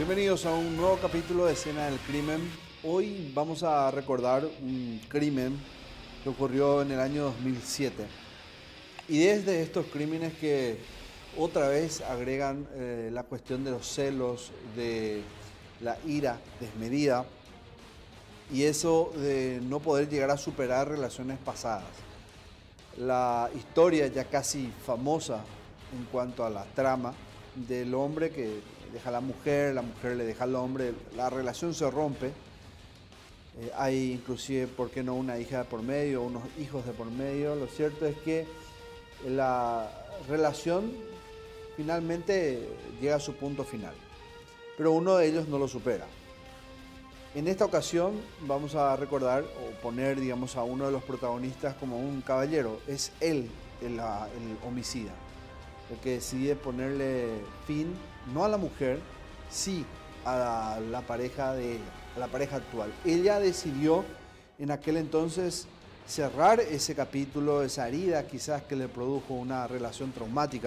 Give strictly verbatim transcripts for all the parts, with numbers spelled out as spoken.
Bienvenidos a un nuevo capítulo de Escena del Crimen. Hoy vamos a recordar un crimen que ocurrió en el año dos mil siete. Y desde estos crímenes que otra vez agregan eh, la cuestión de los celos, de la ira desmedida y eso de no poder llegar a superar relaciones pasadas. La historia ya casi famosa en cuanto a la trama del hombre que deja a la mujer, la mujer le deja al hombre, la relación se rompe. Eh, hay inclusive, ¿por qué no?, una hija de por medio, unos hijos de por medio. Lo cierto es que la relación finalmente llega a su punto final, pero uno de ellos no lo supera. En esta ocasión vamos a recordar o poner, digamos, a uno de los protagonistas como un caballero. Es él el, el homicida, el que decide ponerle fin, no a la mujer, sí a la, la pareja de ella, a la pareja actual. Ella decidió en aquel entonces cerrar ese capítulo, esa herida quizás que le produjo una relación traumática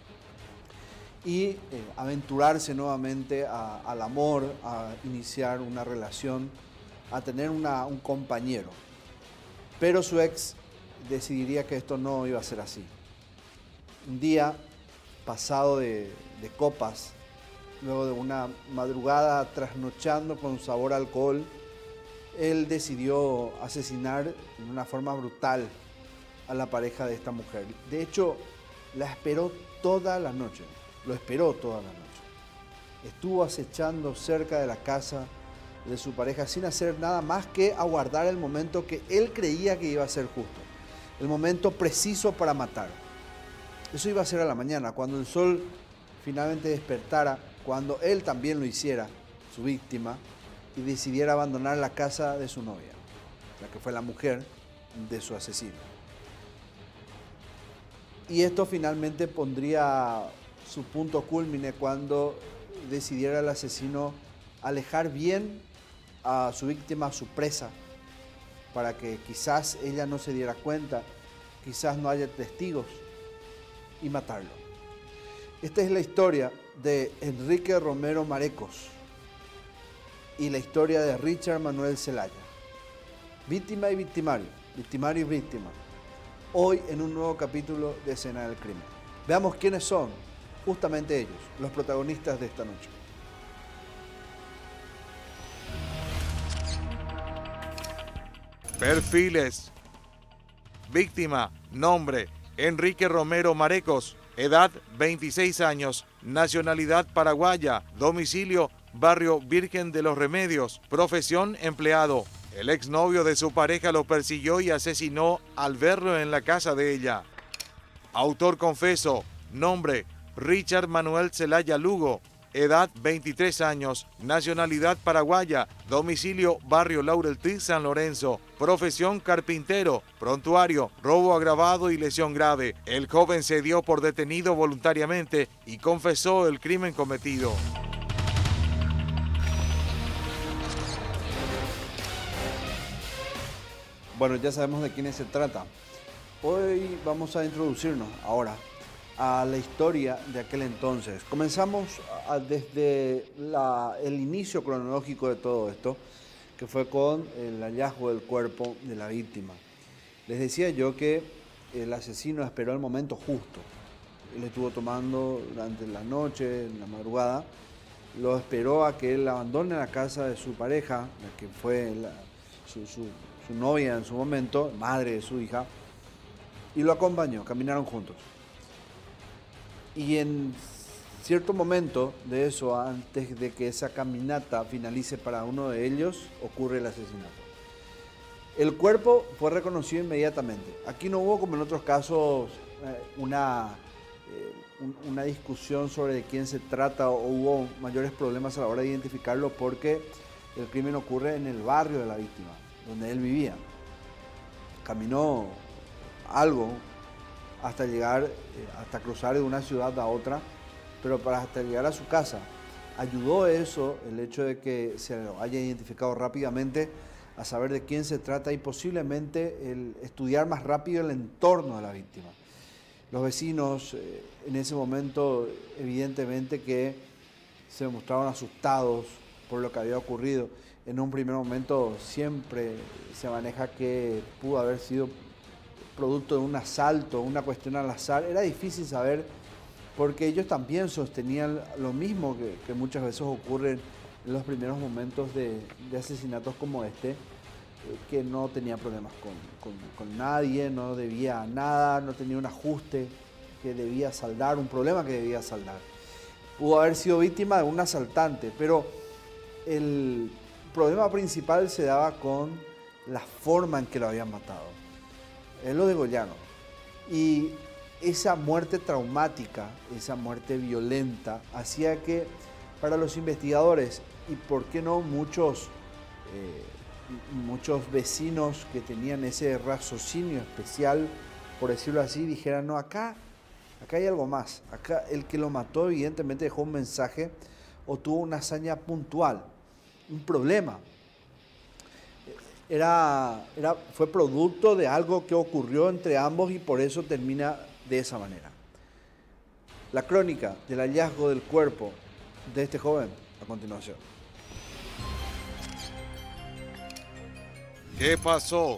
y eh, aventurarse nuevamente a, al amor, a iniciar una relación, a tener una, un compañero. Pero su ex decidiría que esto no iba a ser así. Un día pasado de, de copas, luego de una madrugada trasnochando con sabor a alcohol, él decidió asesinar de una forma brutal a la pareja de esta mujer. De hecho, la esperó toda la noche, lo esperó toda la noche. Estuvo acechando cerca de la casa de su pareja sin hacer nada más que aguardar el momento que él creía que iba a ser justo, el momento preciso para matar. Eso iba a ser a la mañana, cuando el sol finalmente despertara, cuando él también lo hiciera, su víctima, y decidiera abandonar la casa de su novia, la que fue la mujer de su asesino. Y esto finalmente pondría su punto culmine cuando decidiera el asesino alejar bien a su víctima, a su presa, para que quizás ella no se diera cuenta, quizás no haya testigos, y matarlo. Esta es la historia de Enrique Romero Marecos y la historia de Richard Manuel Zelaya. Víctima y victimario, victimario y víctima. Hoy en un nuevo capítulo de Escena del Crimen. Veamos quiénes son justamente ellos, los protagonistas de esta noche. Perfiles. Víctima, nombre, Enrique Romero Marecos, edad veintiséis años, nacionalidad paraguaya, domicilio, barrio Virgen de los Remedios, profesión empleado. El exnovio de su pareja lo persiguió y asesinó al verlo en la casa de ella. Autor confeso, nombre, Richard Manuel Zelaya Lugo, edad veintitrés años, nacionalidad paraguaya, domicilio barrio Laureltí, San Lorenzo, profesión carpintero, prontuario, robo agravado y lesión grave. El joven se dio por detenido voluntariamente y confesó el crimen cometido. Bueno, ya sabemos de quiénes se trata. Hoy vamos a introducirnos ahora a la historia de aquel entonces. Comenzamos a, desde la, el inicio cronológico de todo esto, que fue con el hallazgo del cuerpo de la víctima. Les decía yo que el asesino esperó el momento justo. Él estuvo tomando durante la noche, en la madrugada, lo esperó a que él abandone la casa de su pareja, la que fue la, su, su, su novia en su momento, madre de su hija, y lo acompañó, caminaron juntos. Y en cierto momento de eso, antes de que esa caminata finalice para uno de ellos, ocurre el asesinato. El cuerpo fue reconocido inmediatamente. Aquí no hubo, como en otros casos, una, una discusión sobre de quién se trata o hubo mayores problemas a la hora de identificarlo, porque el crimen ocurre en el barrio de la víctima, donde él vivía. Caminó algo hasta llegar, hasta cruzar de una ciudad a otra, pero para hasta llegar a su casa. Ayudó eso, el hecho de que se lo haya identificado rápidamente, a saber de quién se trata y posiblemente el estudiar más rápido el entorno de la víctima. Los vecinos eh, en ese momento, evidentemente que se mostraron asustados por lo que había ocurrido. En un primer momento siempre se maneja que pudo haber sido producto de un asalto, una cuestión al azar. Era difícil saber porque ellos también sostenían lo mismo que, que muchas veces ocurre en los primeros momentos de, de asesinatos como este, eh, que no tenía problemas con, con, con nadie, no debía nada, no tenía un ajuste que debía saldar, un problema que debía saldar. Pudo haber sido víctima de un asaltante, pero el problema principal se daba con la forma en que lo habían matado. Él lo degollaron. Y esa muerte traumática, esa muerte violenta, hacía que para los investigadores, y por qué no muchos, eh, muchos vecinos que tenían ese raciocinio especial, por decirlo así, dijeran, no, acá, acá hay algo más. Acá el que lo mató evidentemente dejó un mensaje o tuvo una hazaña puntual, un problema. Era, era, fue producto de algo que ocurrió entre ambos y por eso termina de esa manera. La crónica del hallazgo del cuerpo de este joven a continuación. ¿Qué pasó?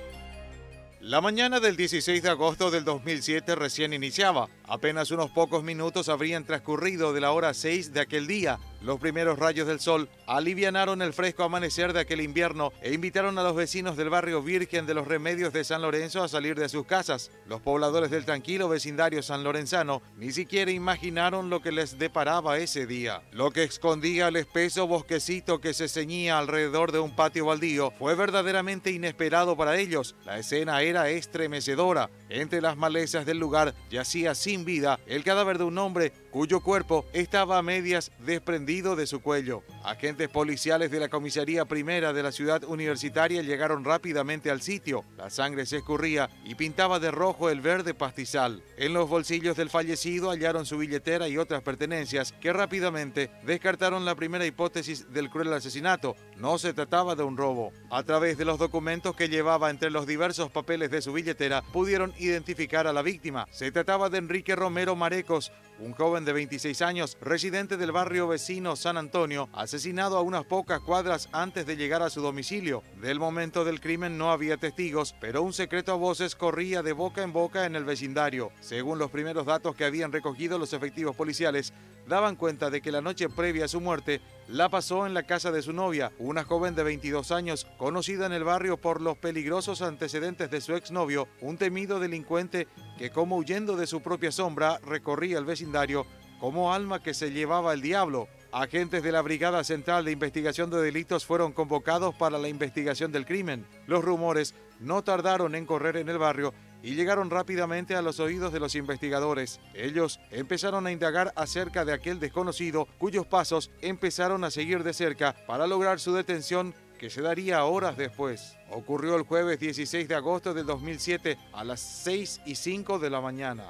La mañana del dieciséis de agosto del dos mil siete recién iniciaba. Apenas unos pocos minutos habrían transcurrido de la hora seis de aquel día. Los primeros rayos del sol alivianaron el fresco amanecer de aquel invierno e invitaron a los vecinos del barrio Virgen de los Remedios de San Lorenzo a salir de sus casas. Los pobladores del tranquilo vecindario sanlorenzano ni siquiera imaginaron lo que les deparaba ese día. Lo que escondía el espeso bosquecito que se ceñía alrededor de un patio baldío fue verdaderamente inesperado para ellos. La escena era estremecedora. Entre las malezas del lugar yacía sin vida el cadáver de un hombre cuyo cuerpo estaba a medias desprendido de su cuello. Agentes policiales de la comisaría primera de la ciudad universitaria llegaron rápidamente al sitio. La sangre se escurría y pintaba de rojo el verde pastizal. En los bolsillos del fallecido hallaron su billetera y otras pertenencias que rápidamente descartaron la primera hipótesis del cruel asesinato. No se trataba de un robo. A través de los documentos que llevaba entre los diversos papeles de su billetera, pudieron identificar a la víctima. Se trataba de Enrique Romero Marecos, un joven de veintiséis años, residente del barrio vecino San Antonio, asesinado a unas pocas cuadras antes de llegar a su domicilio. Del momento del crimen no había testigos, pero un secreto a voces corría de boca en boca en el vecindario. Según los primeros datos que habían recogido los efectivos policiales, daban cuenta de que la noche previa a su muerte la pasó en la casa de su novia, una joven de veintidós años, conocida en el barrio por los peligrosos antecedentes de su exnovio, un temido delincuente que, como huyendo de su propia sombra, recorría el vecindario como alma que se llevaba el diablo. Agentes de la Brigada Central de Investigación de Delitos fueron convocados para la investigación del crimen. Los rumores no tardaron en correr en el barrio y llegaron rápidamente a los oídos de los investigadores. Ellos empezaron a indagar acerca de aquel desconocido cuyos pasos empezaron a seguir de cerca para lograr su detención, que se daría horas después. Ocurrió el jueves dieciséis de agosto del dos mil siete a las seis y cinco de la mañana.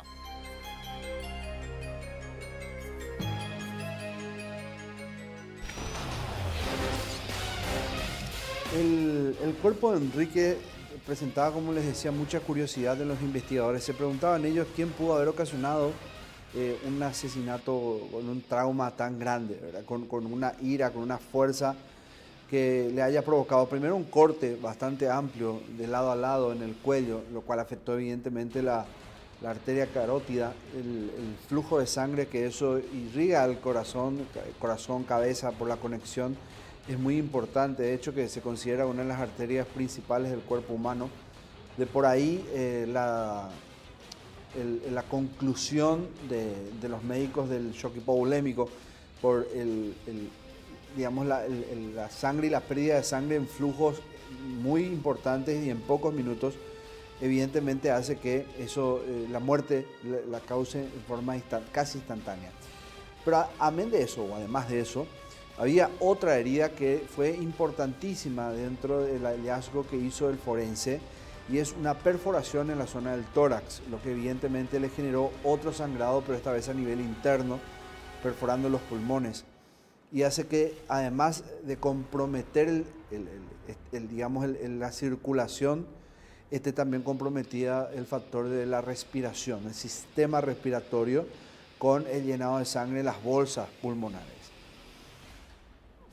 El, el cuerpo de Enrique presentaba, como les decía, mucha curiosidad de los investigadores. Se preguntaban ellos quién pudo haber ocasionado eh, un asesinato con un trauma tan grande, ¿verdad? Con, con una ira, con una fuerza que le haya provocado primero un corte bastante amplio de lado a lado en el cuello, lo cual afectó evidentemente la, la arteria carótida, el, el flujo de sangre que eso irriga al corazón, corazón, cabeza, por la conexión. Es muy importante, de hecho, que se considera una de las arterias principales del cuerpo humano. De por ahí eh, la, el, la conclusión de, de los médicos del shock hipovolémico por el, el, digamos, la, el, el, la sangre y la pérdida de sangre en flujos muy importantes y en pocos minutos, evidentemente hace que eso, eh, la muerte la, la cause en forma instant, casi instantánea. Pero amén de eso, o además de eso, había otra herida que fue importantísima dentro del hallazgo que hizo el forense, y es una perforación en la zona del tórax, lo que evidentemente le generó otro sangrado, pero esta vez a nivel interno, perforando los pulmones, y hace que, además de comprometer el, el, el, el, digamos, el, el, la circulación, esté también comprometida el factor de la respiración, el sistema respiratorio, con el llenado de sangre en las bolsas pulmonares.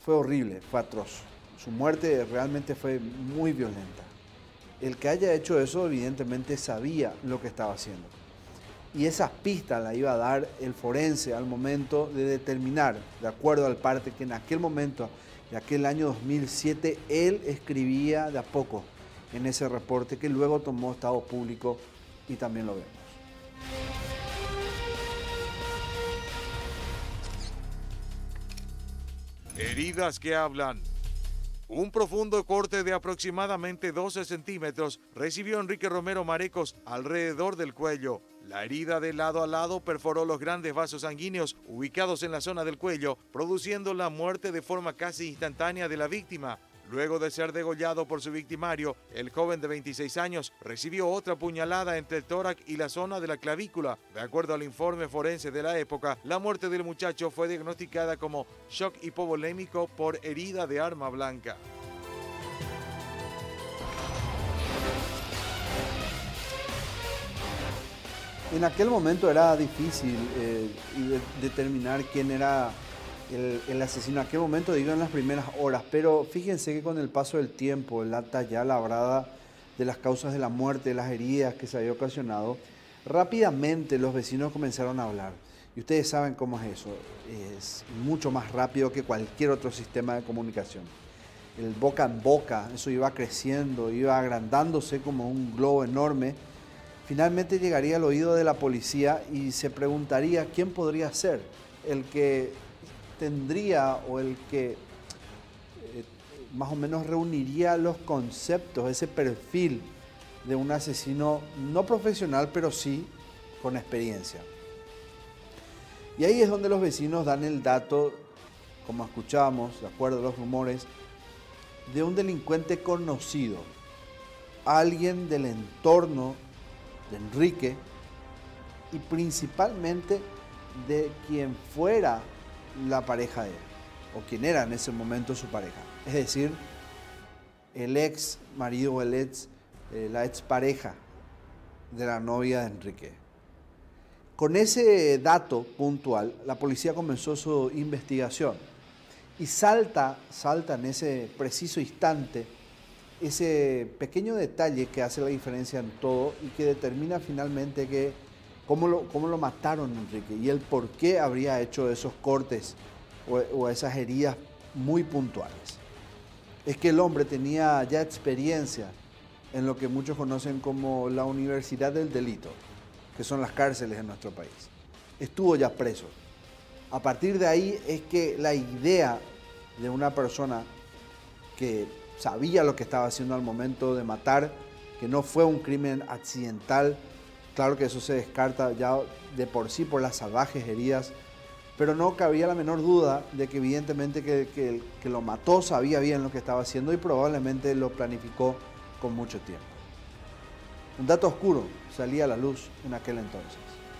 fue horrible, fue atroz. Su muerte realmente fue muy violenta. El que haya hecho eso evidentemente sabía lo que estaba haciendo. Y esas pistas las iba a dar el forense al momento de determinar, de acuerdo al parte, que en aquel momento, de aquel año dos mil siete, él escribía de a poco en ese reporte que luego tomó estado público y también lo vemos. Heridas que hablan. Un profundo corte de aproximadamente doce centímetros recibió Enrique Romero Marecos alrededor del cuello. La herida de lado a lado perforó los grandes vasos sanguíneos ubicados en la zona del cuello, produciendo la muerte de forma casi instantánea de la víctima. Luego de ser degollado por su victimario, el joven de veintiséis años recibió otra puñalada entre el tórax y la zona de la clavícula. De acuerdo al informe forense de la época, la muerte del muchacho fue diagnosticada como shock hipovolémico por herida de arma blanca. En aquel momento era difícil eh, de, determinar quién era el, el asesino. En aquel momento, digo, en las primeras horas, pero fíjense que con el paso del tiempo, el acta ya labrada de las causas de la muerte, de las heridas que se había ocasionado, rápidamente los vecinos comenzaron a hablar. Y ustedes saben cómo es eso, es mucho más rápido que cualquier otro sistema de comunicación. El boca en boca, eso iba creciendo, iba agrandándose como un globo enorme. Finalmente llegaría al oído de la policía y se preguntaría quién podría ser el que tendría o el que eh, más o menos reuniría los conceptos, ese perfil de un asesino no profesional, pero sí con experiencia. Y ahí es donde los vecinos dan el dato, como escuchábamos, de acuerdo a los rumores, de un delincuente conocido, alguien del entorno de Enrique y principalmente de quien fuera la pareja de él, o quien era en ese momento su pareja. Es decir, el ex marido o el ex, eh, la ex pareja de la novia de Enrique. Con ese dato puntual, la policía comenzó su investigación y salta, salta en ese preciso instante ese pequeño detalle que hace la diferencia en todo y que determina finalmente que cómo lo, cómo lo mataron a Enrique y el por qué habría hecho esos cortes o, o esas heridas muy puntuales. Es que el hombre tenía ya experiencia en lo que muchos conocen como la Universidad del Delito, que son las cárceles en nuestro país. Estuvo ya preso. A partir de ahí es que la idea de una persona que sabía lo que estaba haciendo al momento de matar, que no fue un crimen accidental, claro que eso se descarta ya de por sí por las salvajes heridas, pero no cabía la menor duda de que evidentemente que, que el que lo mató sabía bien lo que estaba haciendo y probablemente lo planificó con mucho tiempo. Un dato oscuro salía a la luz en aquel entonces.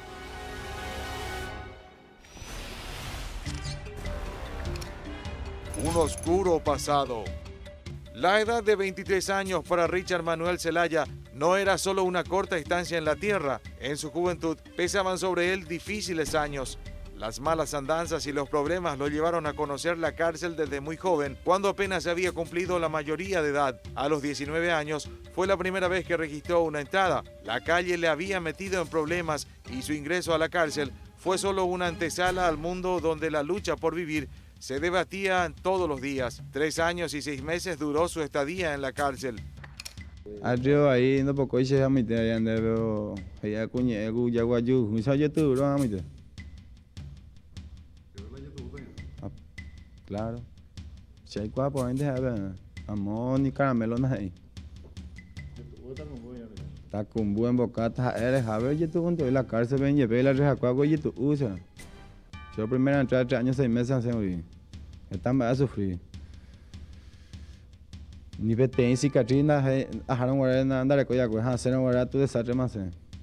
Un oscuro pasado. La edad de veintitrés años para Richard Manuel Zelaya no era solo una corta estancia en la tierra. En su juventud pesaban sobre él difíciles años. Las malas andanzas y los problemas lo llevaron a conocer la cárcel desde muy joven, cuando apenas había cumplido la mayoría de edad. A los diecinueve años fue la primera vez que registró una entrada. La calle le había metido en problemas y su ingreso a la cárcel fue solo una antesala al mundo donde la lucha por vivir se debatía todos los días. Tres años y seis meses duró su estadía en la cárcel. Arriba ahí no poco hice a mi te allá pero allá cuñe gu ya guayu mi sa youtube lo a mi te. Claro. Si hay cuatro por veinte a ver. Amor ni caramelo nada ahí. Está con buen bocata eres a ver youtube junto a la cárcel ven llevé la reja cuago youtube usa. Yo primero entré tres años seis meses hace muy. Están va a sufrir. Ni vete en cicatriz na ajaron guardar andar con ya con hacer guardar tu desastre más.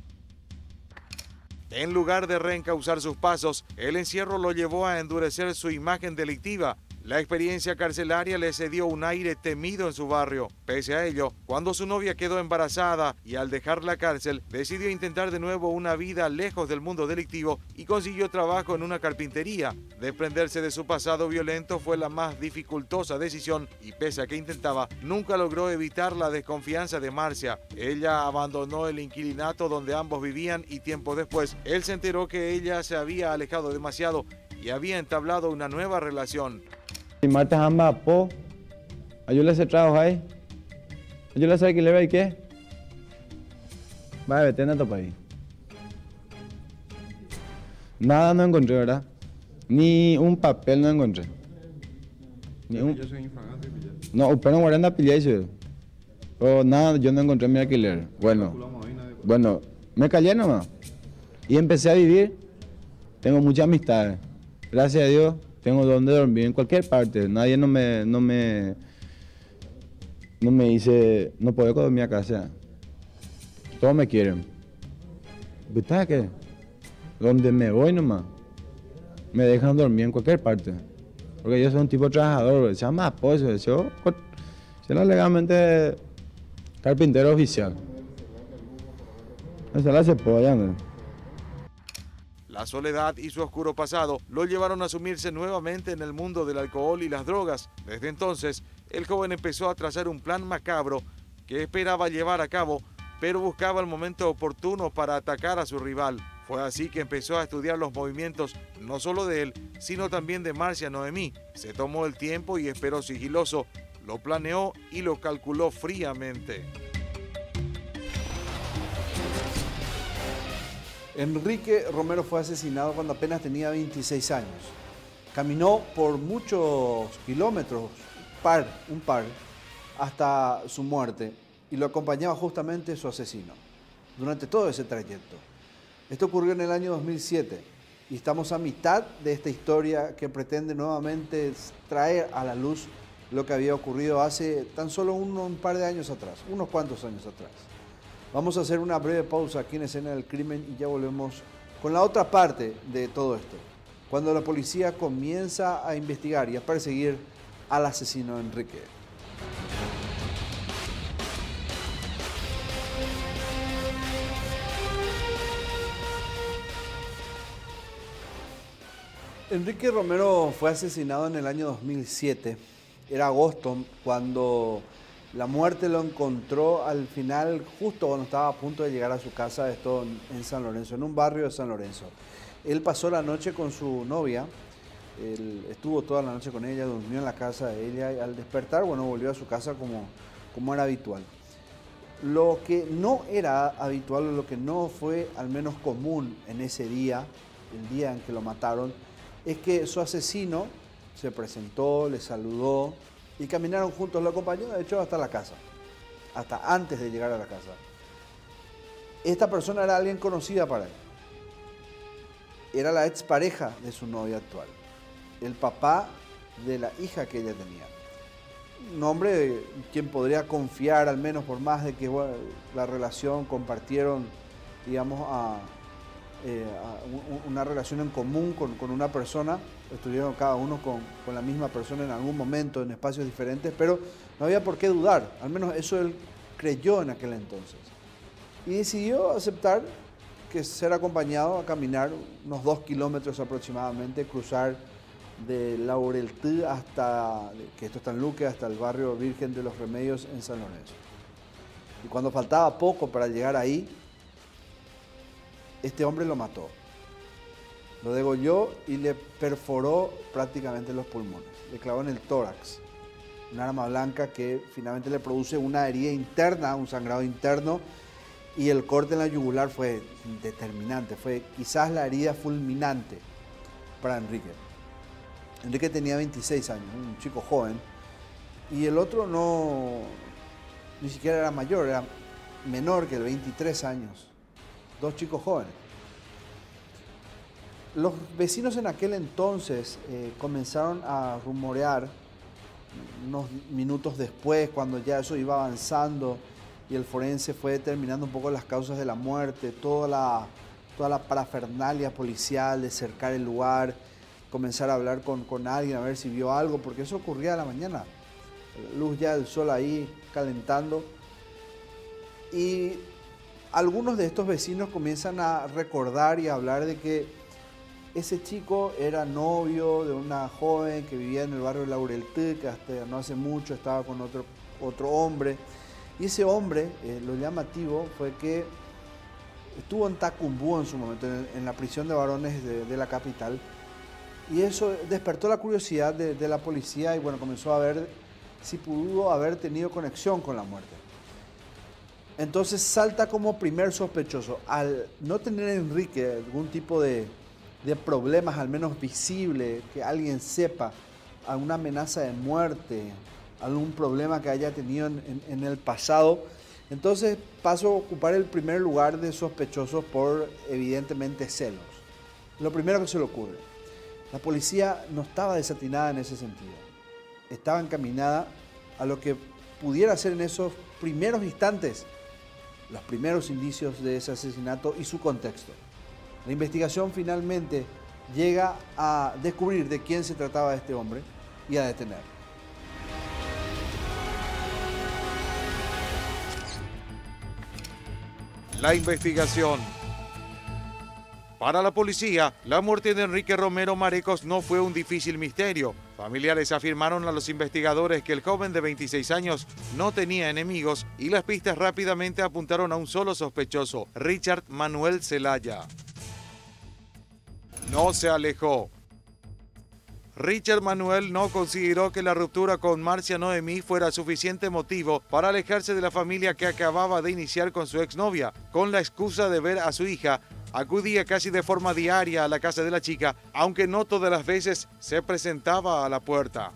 En lugar de reencauzar sus pasos, el encierro lo llevó a endurecer su imagen delictiva. La experiencia carcelaria le cedió un aire temido en su barrio. Pese a ello, cuando su novia quedó embarazada y al dejar la cárcel, decidió intentar de nuevo una vida lejos del mundo delictivo y consiguió trabajo en una carpintería. Desprenderse de su pasado violento fue la más dificultosa decisión y pese a que intentaba, nunca logró evitar la desconfianza de Marcia. Ella abandonó el inquilinato donde ambos vivían y tiempo después, él se enteró que ella se había alejado demasiado y había entablado una nueva relación. Y Marta amba po, ayúdale a hacer trabajo ahí, ayúdale a hacer alquiler y qué, vaya, vete en tu país. Nada no encontré, ¿verdad? Ni un papel no encontré. Ni un... No, pero no guardan pilla eso. Pero nada, yo no encontré mi alquiler. Bueno, bueno, me callé nomás y empecé a vivir. Tengo muchas amistades, gracias a Dios. Tengo donde dormir en cualquier parte. Nadie no me, no me, no me dice, no puedo dormir acá. O sea, todos me quieren. ¿Viste qué? Donde me voy nomás, me dejan dormir en cualquier parte. Porque yo soy un tipo trabajador, se llama apoyo. Yo soy legalmente carpintero oficial. Esa la se puede, ¿no? La soledad y su oscuro pasado lo llevaron a sumirse nuevamente en el mundo del alcohol y las drogas. Desde entonces, el joven empezó a trazar un plan macabro que esperaba llevar a cabo, pero buscaba el momento oportuno para atacar a su rival. Fue así que empezó a estudiar los movimientos, no solo de él, sino también de Marcia Noemí. Se tomó el tiempo y esperó sigiloso, lo planeó y lo calculó fríamente. Enrique Romero fue asesinado cuando apenas tenía veintiséis años. Caminó por muchos kilómetros, par, un par, hasta su muerte y lo acompañaba justamente su asesino durante todo ese trayecto. Esto ocurrió en el año dos mil siete y estamos a mitad de esta historia que pretende nuevamente traer a la luz lo que había ocurrido hace tan solo un, un par de años atrás, unos cuantos años atrás. Vamos a hacer una breve pausa aquí en Escena del Crimen y ya volvemos con la otra parte de todo esto. Cuando la policía comienza a investigar y a perseguir al asesino Enrique. Enrique Romero fue asesinado en el año dos mil siete. Era agosto cuando la muerte lo encontró al final, justo cuando estaba a punto de llegar a su casa, esto en San Lorenzo, en un barrio de San Lorenzo. Él pasó la noche con su novia, él estuvo toda la noche con ella, durmió en la casa de ella y al despertar, bueno, volvió a su casa como, como era habitual. Lo que no era habitual, lo que no fue al menos común en ese día, el día en que lo mataron, es que su asesino se presentó, le saludó, y caminaron juntos, lo acompañó de hecho hasta la casa, hasta antes de llegar a la casa. Esta persona era alguien conocida para él. Era la expareja de su novia actual, el papá de la hija que ella tenía. Un hombre en quien podría confiar, al menos por más de que bueno, la relación compartieron, digamos, a, eh, a una relación en común con, con una persona. Estuvieron cada uno con, con la misma persona en algún momento, en espacios diferentes, pero no había por qué dudar, al menos eso él creyó en aquel entonces. Y decidió aceptar que ser acompañado a caminar unos dos kilómetros aproximadamente, cruzar de Laureltí hasta, que esto está en Luque, hasta el barrio Virgen de los Remedios en San Lorenzo. Y cuando faltaba poco para llegar ahí, este hombre lo mató. Lo degolló y le perforó prácticamente los pulmones. Le clavó en el tórax un arma blanca que finalmente le produce una herida interna, un sangrado interno, y el corte en la yugular fue determinante. Fue quizás la herida fulminante para Enrique. Enrique tenía veintiséis años, un chico joven, y el otro no, ni siquiera era mayor, era menor que el veintitrés años. Dos chicos jóvenes. Los vecinos en aquel entonces eh, comenzaron a rumorear unos minutos después, cuando ya eso iba avanzando y el forense fue determinando un poco las causas de la muerte, toda la, toda la parafernalia policial de cercar el lugar, comenzar a hablar con, con alguien, a ver si vio algo, porque eso ocurría a la mañana. Luz ya del sol ahí calentando. Y algunos de estos vecinos comienzan a recordar y a hablar de que ese chico era novio de una joven que vivía en el barrio de Laureltí, que hasta no hace mucho estaba con otro, otro hombre. Y ese hombre, eh, lo llamativo, fue que estuvo en Tacumbú en su momento, en, en la prisión de varones de, de la capital. Y eso despertó la curiosidad de, de la policía y bueno, comenzó a ver si pudo haber tenido conexión con la muerte. Entonces salta como primer sospechoso. Al no tener Enrique algún tipo de, de problemas, al menos visible, que alguien sepa, alguna amenaza de muerte, algún problema que haya tenido en, en, en el pasado, entonces pasó a ocupar el primer lugar de sospechosos por evidentemente celos. Lo primero que se le ocurre. La policía no estaba desatinada en ese sentido. Estaba encaminada a lo que pudiera ser en esos primeros instantes los primeros indicios de ese asesinato y su contexto. La investigación finalmente llega a descubrir de quién se trataba este hombre y a detenerlo. La investigación. Para la policía, la muerte de Enrique Romero Marecos no fue un difícil misterio. Familiares afirmaron a los investigadores que el joven de veintiséis años no tenía enemigos y las pistas rápidamente apuntaron a un solo sospechoso, Richard Manuel Zelaya. No se alejó. Richard Manuel no consideró que la ruptura con Marcia Noemí fuera suficiente motivo para alejarse de la familia que acababa de iniciar con su exnovia. Con la excusa de ver a su hija, acudía casi de forma diaria a la casa de la chica, aunque no todas las veces se presentaba a la puerta.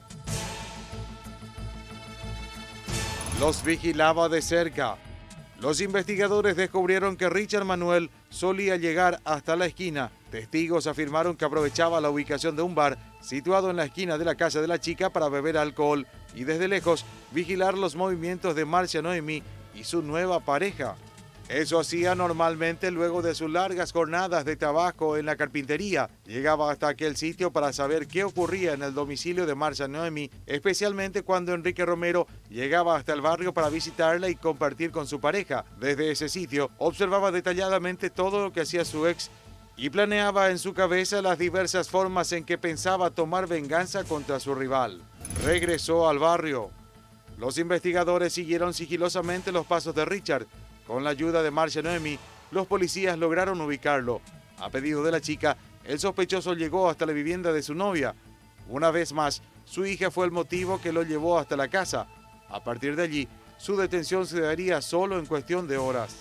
Los vigilaba de cerca. Los investigadores descubrieron que Richard Manuel solía llegar hasta la esquina. Testigos afirmaron que aprovechaba la ubicación de un bar situado en la esquina de la casa de la chica para beber alcohol y desde lejos vigilar los movimientos de Marcia Noemí y su nueva pareja. Eso hacía normalmente luego de sus largas jornadas de trabajo en la carpintería. Llegaba hasta aquel sitio para saber qué ocurría en el domicilio de Marcia Noemí, especialmente cuando Enrique Romero llegaba hasta el barrio para visitarla y compartir con su pareja. Desde ese sitio observaba detalladamente todo lo que hacía su ex y planeaba en su cabeza las diversas formas en que pensaba tomar venganza contra su rival. Regresó al barrio. Los investigadores siguieron sigilosamente los pasos de Richard. Con la ayuda de Marcia Noemí, los policías lograron ubicarlo. A pedido de la chica, el sospechoso llegó hasta la vivienda de su novia. Una vez más, su hija fue el motivo que lo llevó hasta la casa. A partir de allí, su detención se daría solo en cuestión de horas.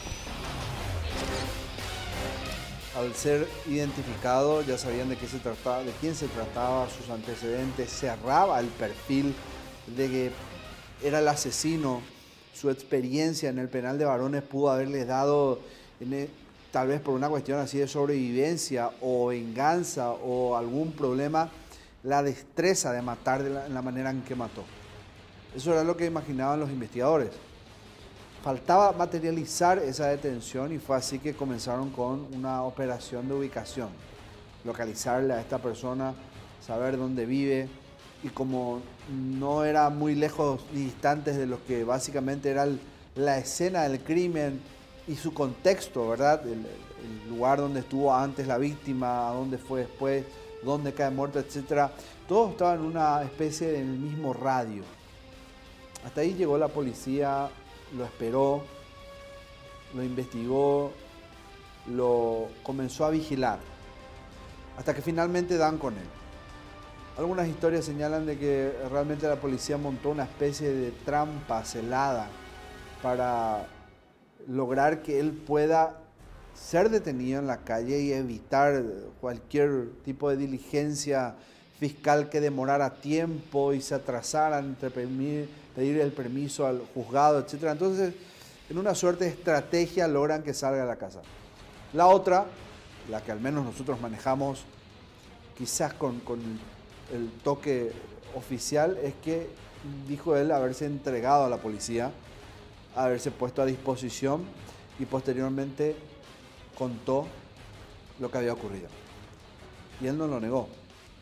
Al ser identificado, ya sabían de qué se trataba, de quién se trataba, sus antecedentes, cerraba el perfil de que era el asesino. Su experiencia en el penal de varones pudo haberle dado, el, tal vez por una cuestión así de sobrevivencia o venganza o algún problema, la destreza de matar de la, la manera en que mató. Eso era lo que imaginaban los investigadores. Faltaba materializar esa detención y fue así que comenzaron con una operación de ubicación. Localizarle a esta persona, saber dónde vive y como no era muy lejos ni distantes de lo que básicamente era el, la escena del crimen y su contexto, ¿verdad? El, el lugar donde estuvo antes la víctima, a dónde fue después, dónde cae muerto, etcétera. Todos estaban en una especie del mismo radio. Hasta ahí llegó la policía, lo esperó, lo investigó, lo comenzó a vigilar, hasta que finalmente dan con él. Algunas historias señalan de que realmente la policía montó una especie de trampa celada para lograr que él pueda ser detenido en la calle y evitar cualquier tipo de diligencia fiscal que demorara tiempo y se atrasaran entre pedir, pedir el permiso al juzgado, etcétera. Entonces, en una suerte de estrategia logran que salga de la casa. La otra, la que al menos nosotros manejamos, quizás con, con el toque oficial, es que dijo él haberse entregado a la policía, haberse puesto a disposición y posteriormente contó lo que había ocurrido. Y él no lo negó.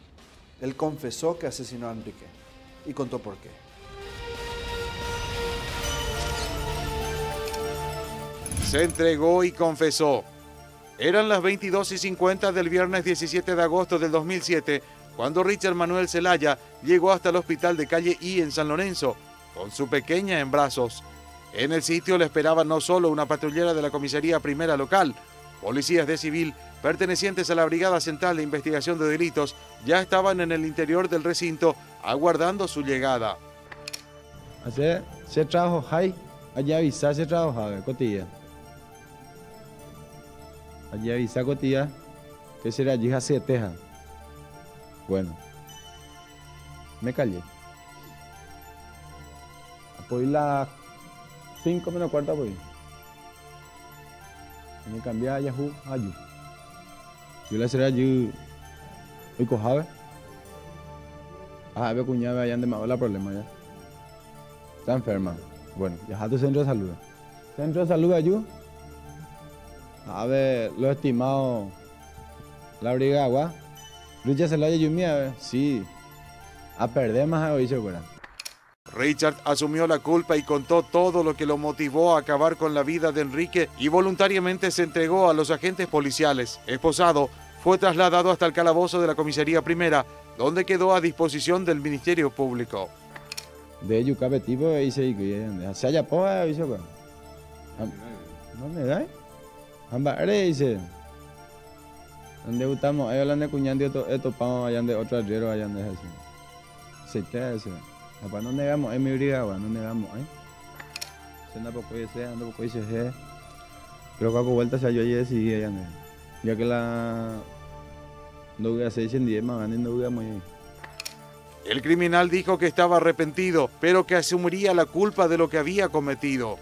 Él confesó que asesinó a Enrique y contó por qué. Se entregó y confesó. Eran las veintidós y cincuenta del viernes diecisiete de agosto del dos mil siete, cuando Richard Manuel Zelaya llegó hasta el hospital de calle I en San Lorenzo, con su pequeña en brazos. En el sitio le esperaba no solo una patrullera de la comisaría primera local, policías de civil pertenecientes a la Brigada Central de Investigación de Delitos ya estaban en el interior del recinto aguardando su llegada. Hace se trabajo hay, allá avisa se trabajaba cotilla. Allá avisa cotilla que será allí hace teja. Bueno, me callé. Apoyé las cinco menos cuarta apoyé. Me cambié a Yahoo a Yu. Yo le será Yu. Hoy cojaba. Ah, veo cuñada allá donde me hago la problema ya. Está enferma. Bueno, ya tu centro de salud. Centro de salud Yu. A ver, lo estimado. La brigada agua. Richard Zelaya Yu mía, sí. A perder más hoy se fuera. Richard asumió la culpa y contó todo lo que lo motivó a acabar con la vida de Enrique y voluntariamente se entregó a los agentes policiales. Esposado, fue trasladado hasta el calabozo de la comisaría primera, donde quedó a disposición del Ministerio Público. De Yucape tipo dice que se haya poa dice que no me da. Ambare dice. Donde estamos, ellos hablan de cuñando esto esto pamos allá de otro arriero allá de eso. Se te hace. Papá, no negamos, es mi brigada, no negamos, ¿eh? Se anda poco y se anda poco y se pero que hago vueltas a yo allí decidí allá, ya que la no voy a seis en diez más, no voy a muy. El criminal dijo que estaba arrepentido, pero que asumiría la culpa de lo que había cometido.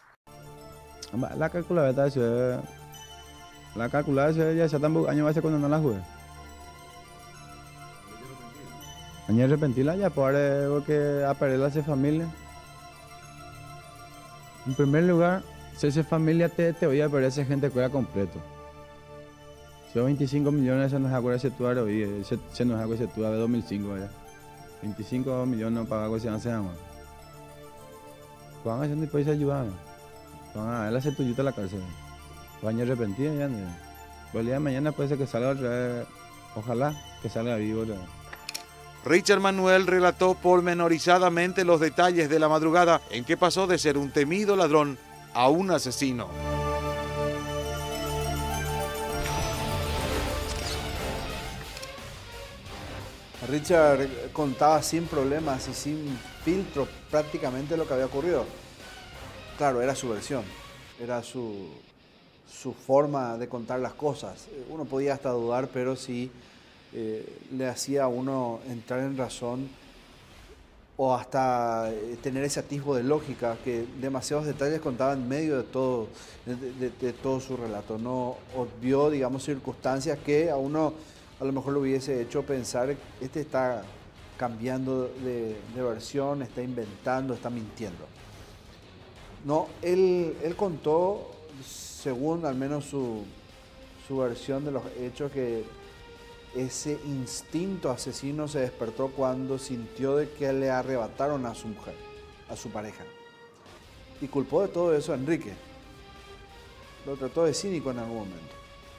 La calculadora eso la calculadora ya se tampoco año va a ser cuando no la juegue. Año arrepentila ya porque a perder a su familia. En primer lugar, si esa familia te, te voy a perder esa gente que era completo. Si veinticinco millones se nos acuerda ese tuar hoy, se, se nos acuerda ese tuar de dos mil cinco ya. veinticinco millones no paga que se hace más. Van a hacer un país ayudar. Van a él hacer tuyito a la cárcel. Van a arrepentir ya. El día de mañana puede ser que salga otra vez. Ojalá que salga vivo otra vez. Richard Manuel relató pormenorizadamente los detalles de la madrugada en que pasó de ser un temido ladrón a un asesino. Richard contaba sin problemas y sin filtro prácticamente lo que había ocurrido. Claro, era su versión, era su, su forma de contar las cosas. Uno podía hasta dudar, pero sí eh, le hacía a uno entrar en razón o hasta tener ese atisbo de lógica que demasiados detalles contaba en medio de todo, de, de, de todo su relato. No obvió, digamos, circunstancias que a uno a lo mejor lo hubiese hecho pensar, este está cambiando de, de versión, está inventando, está mintiendo. No, él, él contó, según al menos su, su versión de los hechos, que ese instinto asesino se despertó cuando sintió de que le arrebataron a su mujer, a su pareja. Y culpó de todo eso a Enrique. Lo trató de cínico en algún momento.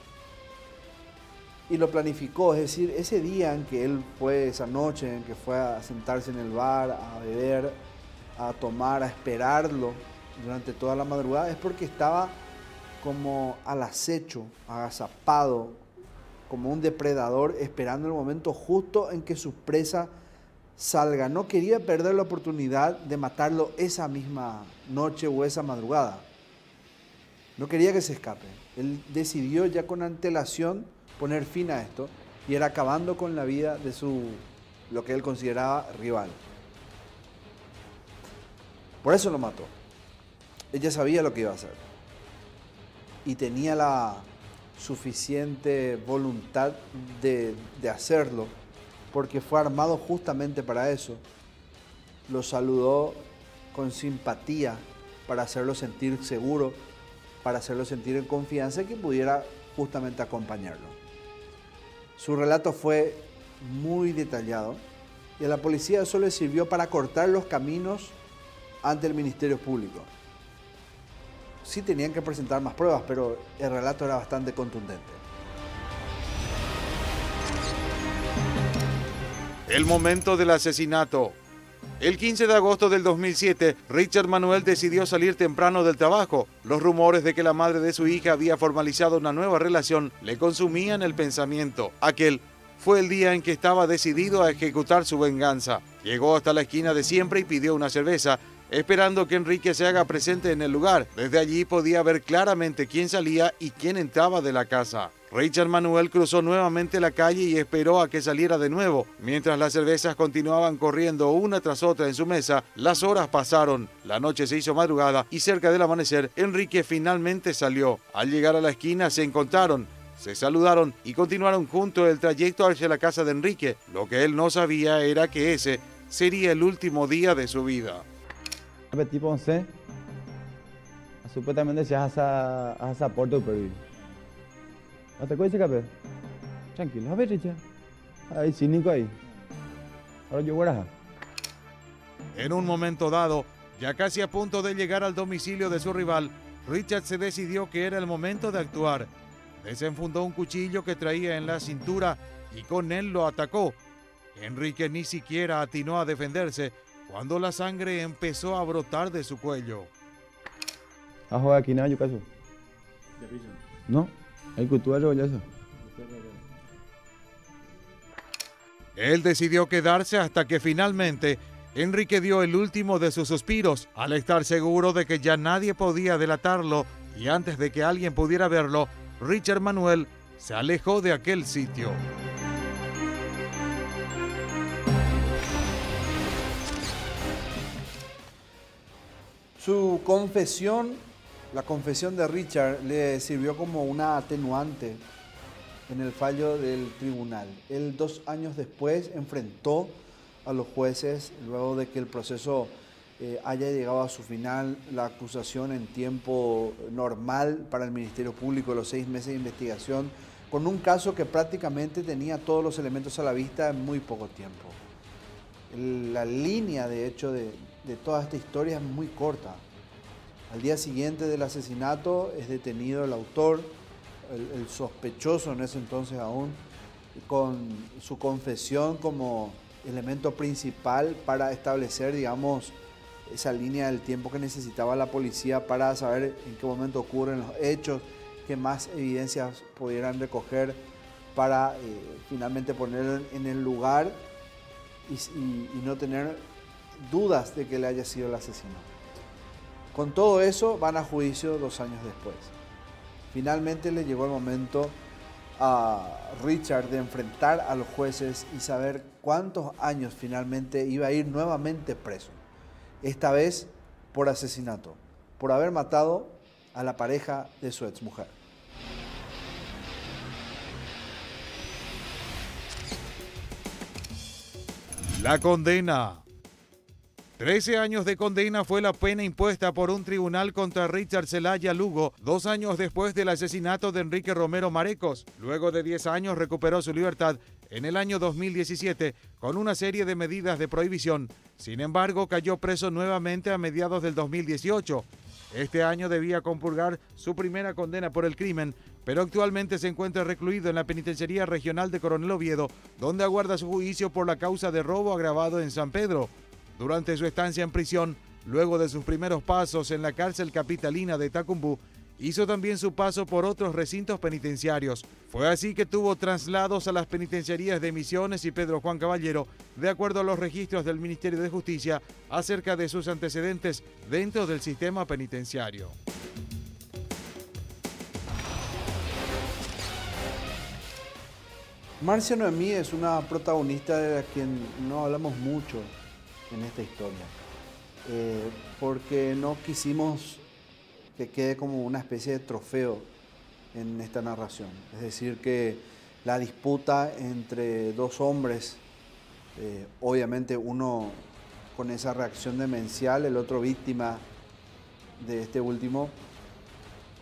Y lo planificó, es decir, ese día en que él fue, esa noche en que fue a sentarse en el bar, a beber, a tomar, a esperarlo durante toda la madrugada, es porque estaba como al acecho, agazapado, como un depredador, esperando el momento justo en que su presa salga. No quería perder la oportunidad de matarlo esa misma noche o esa madrugada. No quería que se escape. Él decidió ya con antelación poner fin a esto y era acabando con la vida de su, lo que él consideraba rival. Por eso lo mató. Ella sabía lo que iba a hacer y tenía la suficiente voluntad de, de hacerlo porque fue armado justamente para eso. Lo saludó con simpatía para hacerlo sentir seguro, para hacerlo sentir en confianza y que pudiera justamente acompañarlo. Su relato fue muy detallado y a la policía eso le sirvió para cortar los caminos ante el Ministerio Público. Sí tenían que presentar más pruebas, pero el relato era bastante contundente. El momento del asesinato. El quince de agosto del dos mil siete, Richard Manuel decidió salir temprano del trabajo. Los rumores de que la madre de su hija había formalizado una nueva relación le consumían el pensamiento. Aquel fue el día en que estaba decidido a ejecutar su venganza. Llegó hasta la esquina de siempre y pidió una cerveza, esperando que Enrique se haga presente en el lugar. Desde allí podía ver claramente quién salía y quién entraba de la casa. Richard Manuel cruzó nuevamente la calle y esperó a que saliera de nuevo. Mientras las cervezas continuaban corriendo una tras otra en su mesa, las horas pasaron, la noche se hizo madrugada y cerca del amanecer, Enrique finalmente salió. Al llegar a la esquina se encontraron, se saludaron y continuaron juntos el trayecto hacia la casa de Enrique. Lo que él no sabía era que ese sería el último día de su vida. Petit Ponce, supuestamente se hace a Porto Perú. ¿Hasta cuándo se cabe? Tranquilo, a ver, Richard. Ahí, cínico ahí. Ahora yo voy a... En un momento dado, ya casi a punto de llegar al domicilio de su rival, Richard se decidió que era el momento de actuar. Desenfundó un cuchillo que traía en la cintura y con él lo atacó. Enrique ni siquiera atinó a defenderse cuando la sangre empezó a brotar de su cuello. ¿Ajo aquí nada, yo caso? No. Hay cultura ya eso. Él decidió quedarse hasta que finalmente Enrique dio el último de sus suspiros, al estar seguro de que ya nadie podía delatarlo y antes de que alguien pudiera verlo, Richard Manuel se alejó de aquel sitio. Su confesión, la confesión de Richard, le sirvió como una atenuante en el fallo del tribunal. Él dos años después enfrentó a los jueces, luego de que el proceso eh, haya llegado a su final, la acusación en tiempo normal para el Ministerio Público, los seis meses de investigación, con un caso que prácticamente tenía todos los elementos a la vista en muy poco tiempo. El, la línea, de hecho, de, de toda esta historia es muy corta. Al día siguiente del asesinato es detenido el autor, el, el sospechoso en ese entonces aún, con su confesión como elemento principal para establecer, digamos, esa línea del tiempo que necesitaba la policía para saber en qué momento ocurren los hechos, qué más evidencias pudieran recoger para eh, finalmente ponerlo en el lugar y, y, y no tener dudas de que él haya sido el asesino. Con todo eso van a juicio dos años después. Finalmente le llegó el momento a Richard de enfrentar a los jueces y saber cuántos años finalmente iba a ir nuevamente preso. Esta vez por asesinato, por haber matado a la pareja de su exmujer. La condena. Trece años de condena fue la pena impuesta por un tribunal contra Richard Zelaya Lugo, dos años después del asesinato de Enrique Romero Marecos. Luego de diez años recuperó su libertad en el año dos mil diecisiete con una serie de medidas de prohibición. Sin embargo, cayó preso nuevamente a mediados del dos mil dieciocho. Este año debía compurgar su primera condena por el crimen, pero actualmente se encuentra recluido en la Penitenciaría Regional de Coronel Oviedo, donde aguarda su juicio por la causa de robo agravado en San Pedro. Durante su estancia en prisión, luego de sus primeros pasos en la cárcel capitalina de Tacumbú, hizo también su paso por otros recintos penitenciarios. Fue así que tuvo traslados a las penitenciarías de Misiones y Pedro Juan Caballero, de acuerdo a los registros del Ministerio de Justicia acerca de sus antecedentes dentro del sistema penitenciario. Marcia Noemí es una protagonista de la quien no hablamos mucho en esta historia, eh, porque no quisimos que quede como una especie de trofeo en esta narración. Es decir, que la disputa entre dos hombres, eh, obviamente uno con esa reacción demencial, el otro víctima de este último,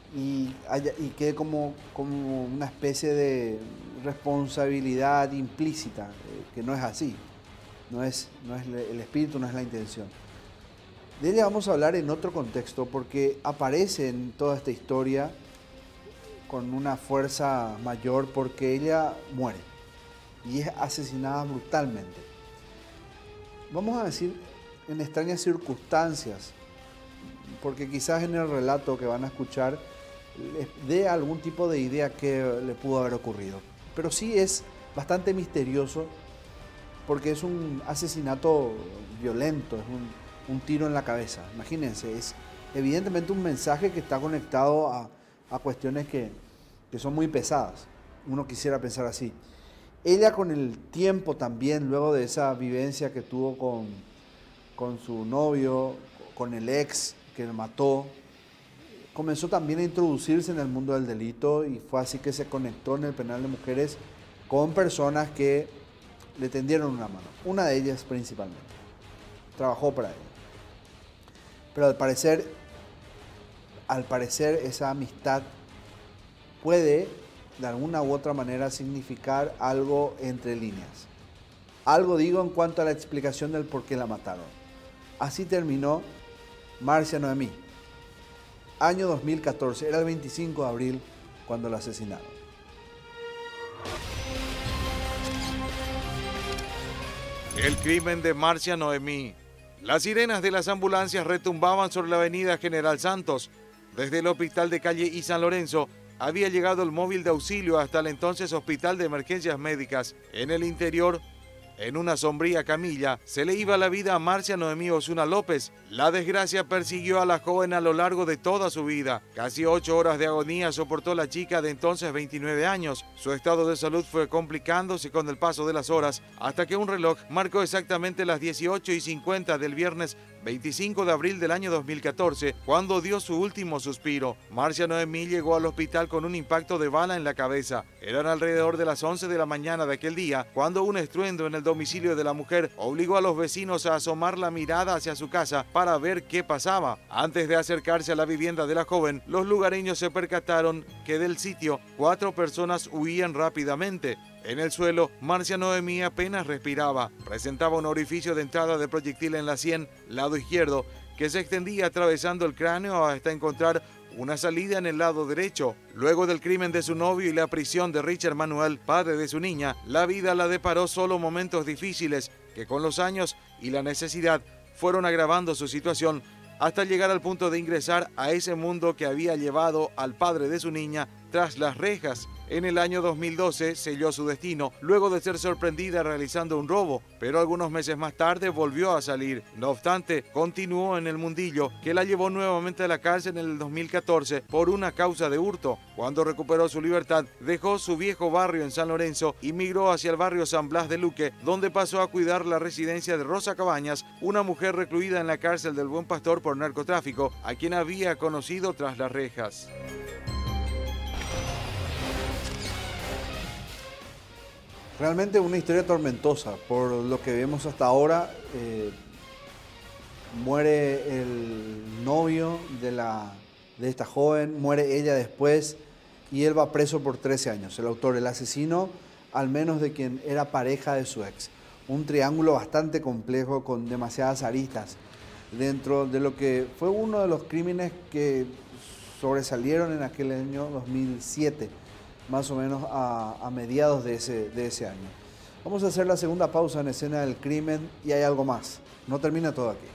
y, haya, y quede como, como una especie de responsabilidad implícita, eh, que no es así, no es, no es el espíritu, no es la intención. De ella vamos a hablar en otro contexto porque aparece en toda esta historia con una fuerza mayor porque ella muere y es asesinada brutalmente. Vamos a decir en extrañas circunstancias, porque quizás en el relato que van a escuchar les dé algún tipo de idea que le pudo haber ocurrido. Pero sí es bastante misterioso porque es un asesinato violento, es un, un tiro en la cabeza. Imagínense, es evidentemente un mensaje que está conectado a, a cuestiones que, que son muy pesadas. Uno quisiera pensar así. Ella con el tiempo también, luego de esa vivencia que tuvo con, con su novio, con el ex que le mató, comenzó también a introducirse en el mundo del delito y fue así que se conectó en el penal de mujeres con personas que le tendieron una mano, una de ellas principalmente. Trabajó para ella. Pero al parecer, al parecer esa amistad puede de alguna u otra manera significar algo entre líneas. Algo digo en cuanto a la explicación del por qué la mataron. Así terminó Marcia Noemí. Año dos mil catorce, era el veinticinco de abril cuando la asesinaron. El crimen de Marcia Noemí. Las sirenas de las ambulancias retumbaban sobre la avenida General Santos. Desde el hospital de Calle y San Lorenzo había llegado el móvil de auxilio hasta el entonces Hospital de Emergencias Médicas. En el interior, en una sombría camilla, se le iba la vida a Marcia Noemí Osuna López. La desgracia persiguió a la joven a lo largo de toda su vida. Casi ocho horas de agonía soportó la chica de entonces veintinueve años. Su estado de salud fue complicándose con el paso de las horas, hasta que un reloj marcó exactamente las dieciocho y cincuenta del viernes veinticinco de abril del año dos mil catorce, cuando dio su último suspiro. Marcia Noemí llegó al hospital con un impacto de bala en la cabeza. Eran alrededor de las once de la mañana de aquel día, cuando un estruendo en el domicilio de la mujer obligó a los vecinos a asomar la mirada hacia su casa para ver qué pasaba. Antes de acercarse a la vivienda de la joven, los lugareños se percataron que del sitio cuatro personas huían rápidamente. En el suelo, Marcia Noemí apenas respiraba. Presentaba un orificio de entrada de proyectil en la sien, lado izquierdo, que se extendía atravesando el cráneo hasta encontrar una salida en el lado derecho. Luego del crimen de su novio y la prisión de Richard Manuel, padre de su niña, la vida la deparó solo momentos difíciles que con los años y la necesidad fueron agravando su situación hasta llegar al punto de ingresar a ese mundo que había llevado al padre de su niña tras las rejas. En el año dos mil doce selló su destino luego de ser sorprendida realizando un robo, pero algunos meses más tarde volvió a salir. No obstante, continuó en el mundillo, que la llevó nuevamente a la cárcel en el dos mil catorce por una causa de hurto. Cuando recuperó su libertad, dejó su viejo barrio en San Lorenzo y migró hacia el barrio San Blas de Luque, donde pasó a cuidar la residencia de Rosa Cabañas, una mujer recluida en la cárcel del Buen Pastor por narcotráfico, a quien había conocido tras las rejas. Realmente una historia tormentosa, por lo que vemos hasta ahora. Eh, muere el novio de, la, de esta joven, muere ella después y él va preso por trece años. El autor, el asesino, al menos de quien era pareja de su ex. Un triángulo bastante complejo con demasiadas aristas dentro de lo que fue uno de los crímenes que sobresalieron en aquel año dos mil siete. Más o menos a, a mediados de ese, de ese año. Vamos a hacer la segunda pausa en Escena del Crimen y hay algo más. No termina todo aquí.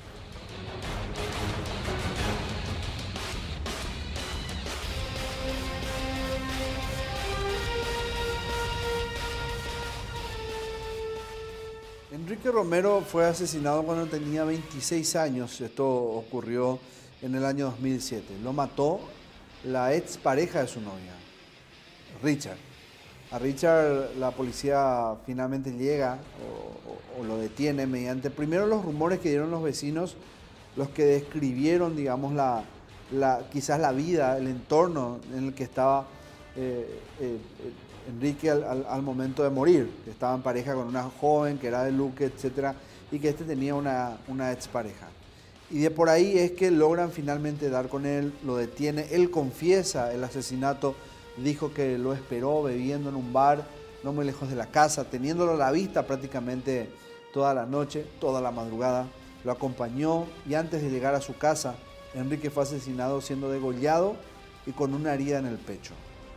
Enrique Romero fue asesinado cuando tenía veintiséis años. Esto ocurrió en el año dos mil siete. Lo mató la ex pareja de su novia, Richard. A Richard la policía finalmente llega o, o, o lo detiene mediante primero los rumores que dieron los vecinos, los que describieron, digamos, la, la, quizás la vida, el entorno en el que estaba eh, eh, Enrique al, al, al momento de morir, que estaba en pareja con una joven que era de Luque, etcétera, y que este tenía una, una expareja. Y de por ahí es que logran finalmente dar con él, lo detiene, él confiesa el asesinato, dijo que lo esperó bebiendo en un bar, no muy lejos de la casa, teniéndolo a la vista prácticamente toda la noche, toda la madrugada, lo acompañó y antes de llegar a su casa, Enrique fue asesinado siendo degollado y con una herida en el pecho.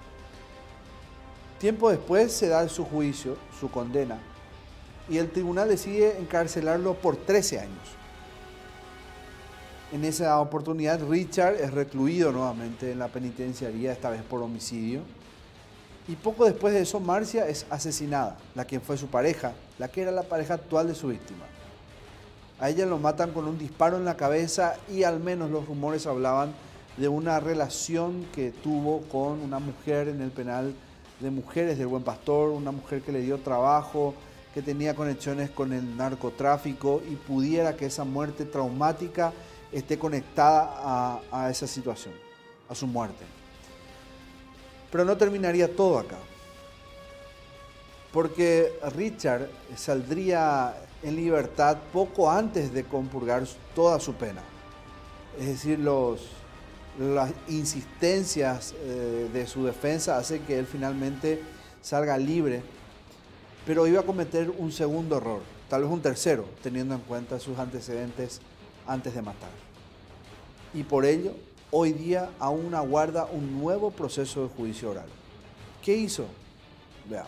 Tiempo después se da su juicio, su condena, y el tribunal decide encarcelarlo por trece años. En esa oportunidad, Richard es recluido nuevamente en la penitenciaría, esta vez por homicidio. Y poco después de eso, Marcia es asesinada, la quien fue su pareja, la que era la pareja actual de su víctima. A ella lo matan con un disparo en la cabeza y al menos los rumores hablaban de una relación que tuvo con una mujer en el penal de mujeres del Buen Pastor, una mujer que le dio trabajo, que tenía conexiones con el narcotráfico y pudiera que esa muerte traumática esté conectada a, a esa situación, a su muerte. Pero no terminaría todo acá, porque Richard saldría en libertad poco antes de compurgar toda su pena. Es decir, los, las insistencias eh, de su defensa hacen que él finalmente salga libre, pero iba a cometer un segundo error, tal vez un tercero, teniendo en cuenta sus antecedentes antes de matar. Y por ello, hoy día aún aguarda un nuevo proceso de juicio oral. ¿Qué hizo? Veamos.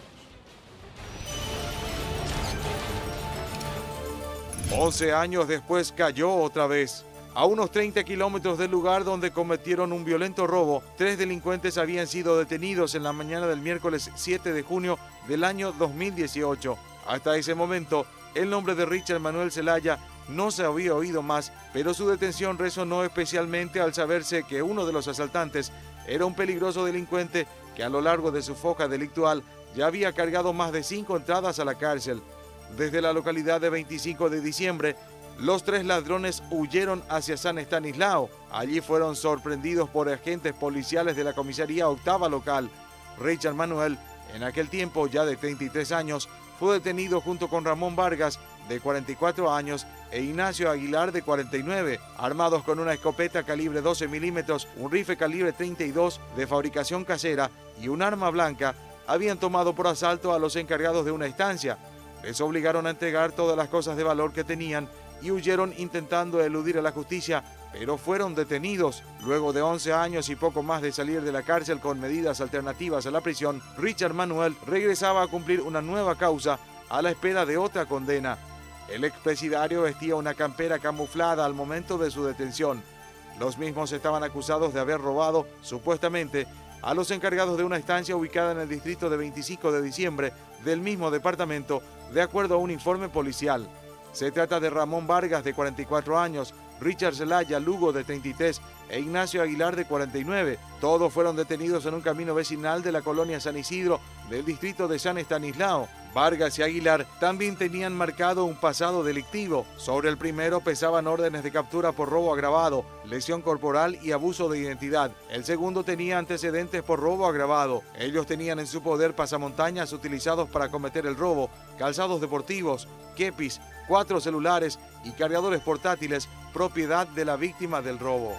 once años después cayó otra vez. A unos treinta kilómetros del lugar donde cometieron un violento robo, tres delincuentes habían sido detenidos en la mañana del miércoles siete de junio del año dos mil dieciocho. Hasta ese momento, el nombre de Richard Manuel Zelaya no se había oído más, pero su detención resonó especialmente al saberse que uno de los asaltantes era un peligroso delincuente que a lo largo de su foja delictual ya había cargado más de cinco entradas a la cárcel. Desde la localidad de veinticinco de diciembre, los tres ladrones huyeron hacia San Estanislao. Allí fueron sorprendidos por agentes policiales de la comisaría octava local. Richard Manuel, en aquel tiempo ya de treinta y tres años, fue detenido junto con Ramón Vargas, de cuarenta y cuatro años, e Ignacio Aguilar, de cuarenta y nueve, armados con una escopeta calibre doce milímetros, un rifle calibre treinta y dos de fabricación casera y un arma blanca. Habían tomado por asalto a los encargados de una estancia. Les obligaron a entregar todas las cosas de valor que tenían y huyeron intentando eludir a la justicia, pero fueron detenidos. Luego de once años y poco más de salir de la cárcel con medidas alternativas a la prisión, Richard Manuel regresaba a cumplir una nueva causa a la espera de otra condena. El expresidiario vestía una campera camuflada al momento de su detención. Los mismos estaban acusados de haber robado, supuestamente, a los encargados de una estancia ubicada en el distrito de veinticinco de diciembre del mismo departamento, de acuerdo a un informe policial. Se trata de Ramón Vargas, de cuarenta y cuatro años, Richard Zelaya Lugo, de treinta y tres, e Ignacio Aguilar, de cuarenta y nueve. Todos fueron detenidos en un camino vecinal de la colonia San Isidro, del distrito de San Estanislao. Vargas y Aguilar también tenían marcado un pasado delictivo. Sobre el primero pesaban órdenes de captura por robo agravado, lesión corporal y abuso de identidad. El segundo tenía antecedentes por robo agravado. Ellos tenían en su poder pasamontañas utilizados para cometer el robo, calzados deportivos, kepis, cuatro celulares y cargadores portátiles, propiedad de la víctima del robo.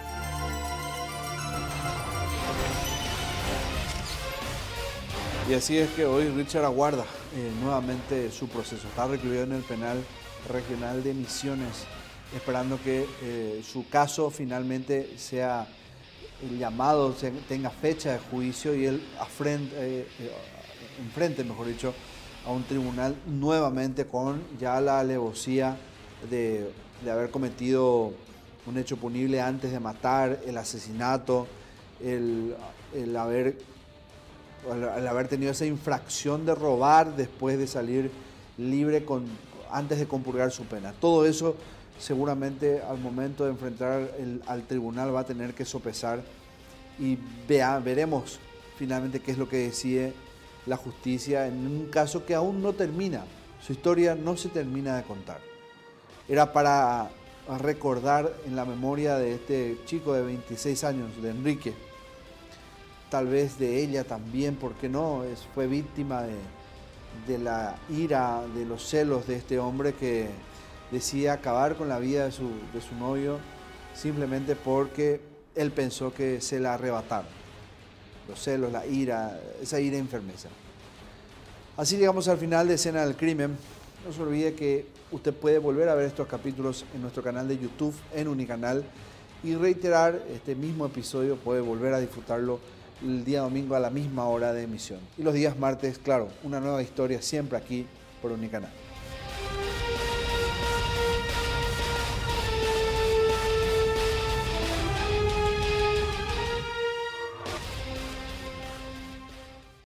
Y así es que hoy Richard aguarda eh, nuevamente su proceso. Está recluido en el penal regional de Misiones, esperando que eh, su caso finalmente sea el llamado, se, tenga fecha de juicio y él afrente, eh, eh, enfrente, mejor dicho, a un tribunal nuevamente con ya la alevosía de, de haber cometido un hecho punible antes de matar, el asesinato, el, el haber... al haber tenido esa infracción de robar después de salir libre con, antes de compurgar su pena. Todo eso seguramente al momento de enfrentar el, al tribunal va a tener que sopesar y vea, veremos finalmente qué es lo que decide la justicia en un caso que aún no termina. Su historia no se termina de contar. Era para recordar en la memoria de este chico de veintiséis años, de Enrique, tal vez de ella también, porque no, es, fue víctima de, de la ira, de los celos de este hombre que decide acabar con la vida de su, de su novio simplemente porque él pensó que se la arrebataron. Los celos, la ira, esa ira enfermeza. Así llegamos al final de Escena del Crimen. No se olvide que usted puede volver a ver estos capítulos en nuestro canal de YouTube, en Unicanal, y reiterar este mismo episodio, puede volver a disfrutarlo el día domingo a la misma hora de emisión. Y los días martes, claro, una nueva historia siempre aquí por Unicanal.